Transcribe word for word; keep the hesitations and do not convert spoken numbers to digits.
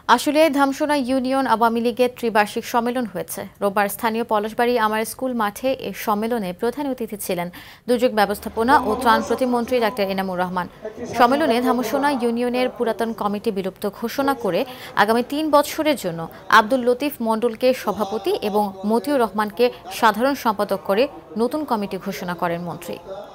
আশুলিয়ায় Dhamsona union Awami লীগের ত্রিবার্ষিক সম্মেলন হয়েছে। রোববার স্থানীয় পলাশবাড়ি আমার স্কুল মাঠে এই সম্মেলনে প্রধান অতিথি ছিলেন দুর্যোগ ব্যবস্থাপনা ও ত্রাণ প্রতিমন্ত্রী ডাক্তার এনামুর রহমান। সম্মেলনে ধামসোনা ইউনিয়নের পুরাতন কমিটি বিলুপ্ত ঘোষণা করে আগামী তিন বছরের জন্য আব্দুল লতিফ মণ্ডলকে সভাপতি এবং মতিউর রহমানকে সাধারণ সম্পাদক করে নতুন কমিটি ঘোষণা করেন মন্ত্রী।